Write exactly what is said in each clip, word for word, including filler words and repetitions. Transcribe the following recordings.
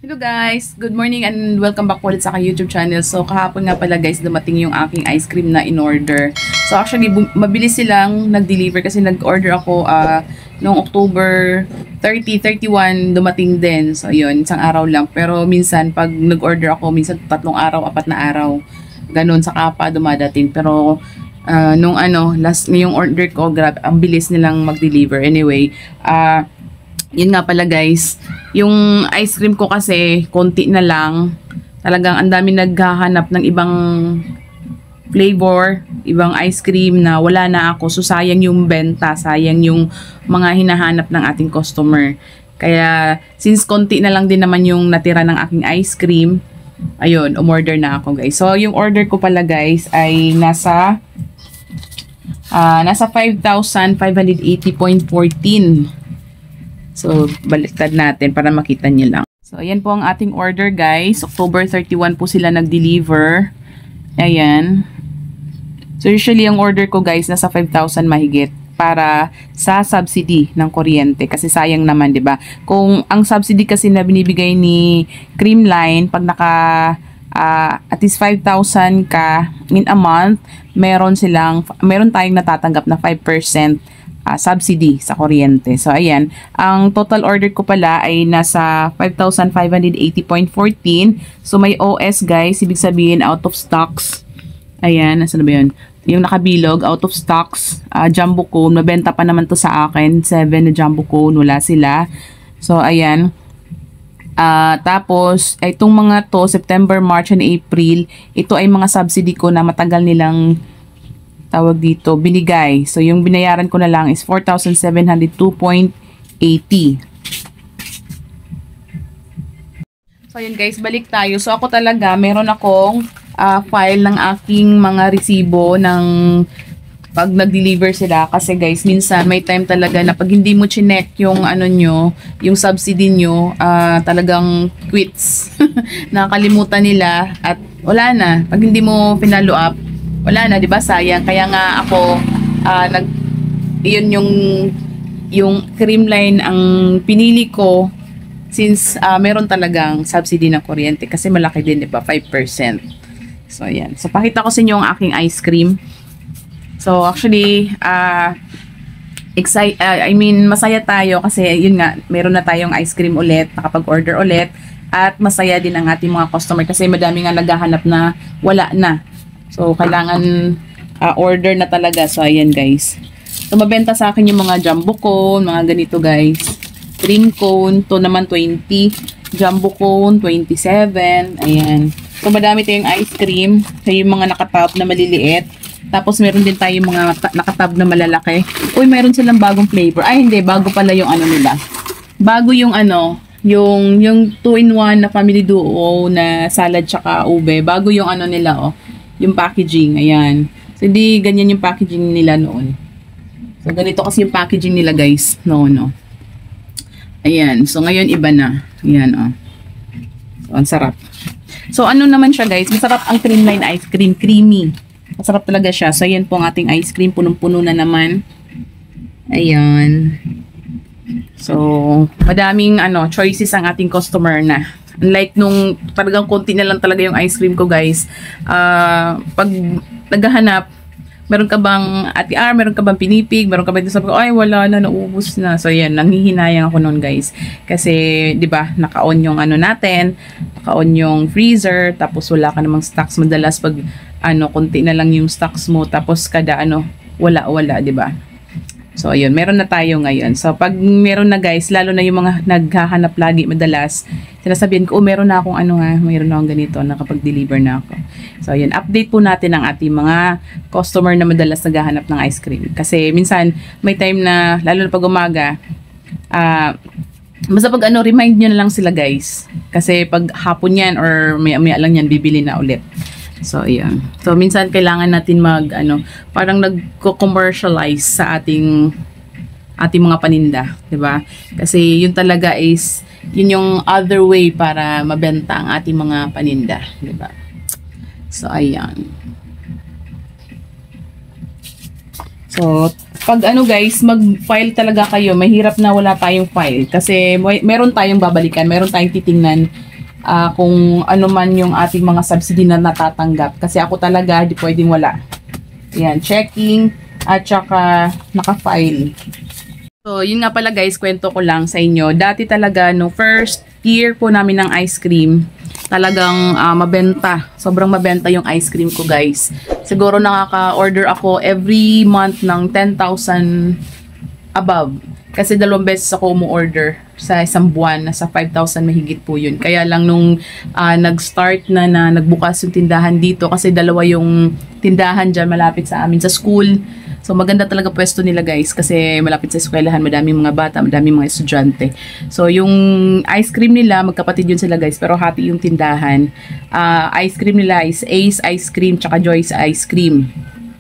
Hello guys! Good morning and welcome back ulit sa aking YouTube channel. So kahapon nga pala guys, dumating yung aking ice cream na in-order. So actually, mabilis silang nag-deliver kasi nag-order ako uh, noong October thirty, thirty-one, dumating din. So yun, isang araw lang. Pero minsan, pag nag-order ako, minsan tatlong araw, apat na araw. Ganun, saka pa dumadating. Pero uh, nung ano, last, yung order ko, grabe, ang bilis nilang mag-deliver. Anyway, ah... Uh, yun nga pala guys, yung ice cream ko kasi konti na lang, talagang ang dami naghahanap ng ibang flavor, ibang ice cream na wala na ako, so sayang yung benta, sayang yung mga hinahanap ng ating customer. Kaya since konti na lang din naman yung natira ng aking ice cream, ayun, umorder na ako guys. So yung order ko pala guys ay nasa uh, nasa five thousand five hundred eighty point one four. So, baliktad natin para makita nyo lang. So, ayan po ang ating order guys. October thirty-one po sila nag-deliver. Ayan. So, usually ang order ko guys nasa five thousand mahigit para sa subsidy ng kuryente. Kasi sayang naman, 'di ba? Kung ang subsidy kasi na binibigay ni Creamline, pag naka uh, at least five thousand ka in a month, meron silang, meron tayong natatanggap na five percent Uh, subsidy sa kuryente. So, ayan. Ang total order ko pala ay nasa five thousand five hundred eighty point one four. So, may O S guys. Ibig sabihin, out of stocks. Ayan. Nasaan na ba yun? Yung nakabilog, out of stocks. Uh, jumbo cone. Mabenta pa naman to sa akin. seven na jumbo cone. Wala sila. So, ayan. Uh, tapos, itong mga to, September, March, and April, ito ay mga subsidy ko na matagal nilang tawag dito, binigay. So, yung binayaran ko na lang is four thousand seven hundred two point eight zero. So, yun guys, balik tayo. So, ako talaga, meron akong uh, file ng aking mga resibo ng pag nag-deliver sila. Kasi guys, minsan may time talaga na pag hindi mo chinek yung ano nyo, yung subsidy nyo, uh, talagang quits. Nakakalimutan nila at wala na. Pag hindi mo pinalo up, wala na, 'di ba? Sayang. Kaya nga ako uh, nag iyon yung yung Creamline ang pinili ko since uh, meron talagang subsidy ng kuryente kasi malaki din, 'di ba? five percent. So ayan. So pakita ko sa inyo ang aking ice cream. So actually uh excite uh, I mean masaya tayo kasi yun nga, meron na tayong ice cream ulit, nakapag-order ulit at masaya din ang ating mga customer kasi madami nga naghahanap na wala na. So, kailangan uh, order na talaga. So, ayan guys. So, mabenta sa akin yung mga jumbo cone, mga ganito guys. Cream cone, to naman twenty. Jumbo cone, twenty-seven. Ayan. So, madami tayong ice cream. So, yung mga nakatab na maliliit. Tapos, meron din tayong mga nakatab na malalaki. Uy, meron silang bagong flavor. Ay, hindi. Bago pala yung ano nila. Bago yung ano, yung yung two in one na family duo na salad tsaka ube. Bago yung ano nila, oh. Yung packaging, ayan. So, hindi ganyan yung packaging nila noon. So, ganito kasi yung packaging nila, guys. No, no. Ayan. So, ngayon, iba na. Ayan, oh. So, ang sarap. So, ano naman siya, guys? Masarap ang Creamline ice cream. Creamy. Masarap talaga siya. So, ayan po ang ating ice cream. Punong-puno na naman. Ayan. So, madaming, ano, choices ang ating customer na. Unlike nung talagang konti na lang talaga yung ice cream ko guys. Uh, pag naghahanap, meron ka bang Ate R, meron ka bang pinipig, meron ka bang sabi ko, ay wala na, naubos na. So yan, nanghihinayang ako noon guys. Kasi, di ba, naka-on yung ano natin, naka-on yung freezer, tapos wala ka namang stocks. Madalas pag, ano, konti na lang yung stocks mo, tapos kada, ano, wala-wala, di ba? So, ayun, meron na tayo ngayon. So, pag meron na guys, lalo na yung mga naghahanap lagi madalas, sinasabihan ko, oh, meron na akong ano ha, meron na akong ganito, nakapag-deliver na ako. So, ayun, update po natin ang ating mga customer na madalas naghahanap ng ice cream. Kasi, minsan, may time na, lalo na pag umaga, ah, uh, basta pag ano, remind nyo na lang sila guys. Kasi, pag hapon yan, or maya-maya lang yan, bibili na ulit. So, ayan. So, minsan kailangan natin mag, ano, parang nagko-commercialize sa ating ating mga paninda, 'di ba? Kasi yun talaga is yun yung other way para mabenta ang ating mga paninda, 'di ba? So, ayan. So, pag ano guys, mag-file talaga kayo. Mahirap na wala tayong file kasi may, meron tayong babalikan, meron tayong titingnan ah, kung ano man yung ating mga subsidy na natatanggap. Kasi ako talaga, di pwedeng wala. Yan, checking at saka naka-file. So, yun nga pala guys, kwento ko lang sa inyo. Dati talaga, no first year po namin ng ice cream, talagang uh, mabenta. Sobrang mabenta yung ice cream ko guys. Siguro nakaka-order ako every month ng ten thousand above. Kasi dalawang beses ako umu-order sa isang buwan. Nasa five thousand mahigit po yun. Kaya lang nung uh, nag-start na na nagbukas yung tindahan dito, kasi dalawa yung tindahan dyan malapit sa amin sa school. So maganda talaga pwesto nila guys kasi malapit sa eskwelahan, madaming mga bata, madaming mga estudyante. So yung ice cream nila, magkapatid yun sila guys, pero hati yung tindahan. Uh, ice cream nila is Ace Ice Cream tsaka Joyce Ice Cream.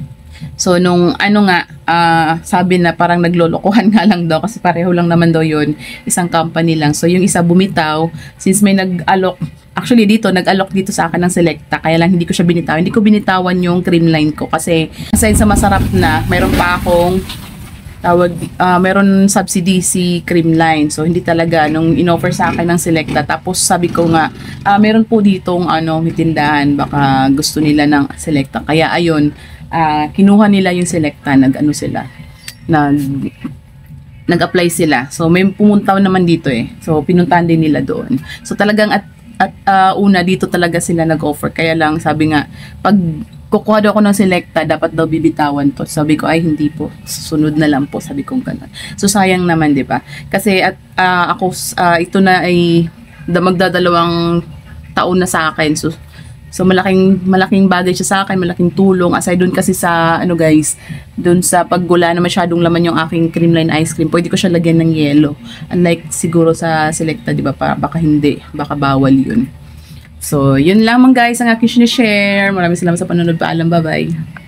So nung ano nga, uh, sabi na parang naglolokohan nga lang daw kasi pareho lang naman daw yun, isang company lang. So yung isa bumitaw, since may nag-alok, actually dito, nag-alok dito sa akin ng Selecta, kaya lang hindi ko siya binitaw. Hindi ko binitawan yung cream line ko kasi aside sa masarap na, mayroon pa akong tawag, uh, mayroon subsidy si cream line. So hindi talaga, nung in-offer sa akin ng Selecta, tapos sabi ko nga, uh, meron po ditong ano, may tindahan, baka gusto nila ng Selecta. Kaya ayun, uh, kinuha nila yung Selecta, nag-ano sila, nag nag-apply sila. So may pumunta naman dito eh. So pinuntahan din nila doon. So talagang at At uh, una, dito talaga sila nag-offer. Kaya lang, sabi nga, pag kukuha daw ako ng Selecta, dapat daw bibitawan to. Sabi ko, ay hindi po. Susunod na lang po. Sabi ko ganun. So, sayang naman, di ba? Kasi at uh, ako, uh, ito na ay magdadalawang taon na sa akin. So, so malaking, malaking bagay siya sa akin. Malaking tulong. Aside dun kasi sa, ano guys, dun sa paggula na masyadong laman yung aking creamline ice cream, pwede ko siya lagyan ng yelo. Unlike siguro sa Selecta, di ba? Baka hindi. Baka bawal yun. So, yun lamang guys ang aking sinishare. Maraming salamat sa panonood. Paalam. Bye-bye.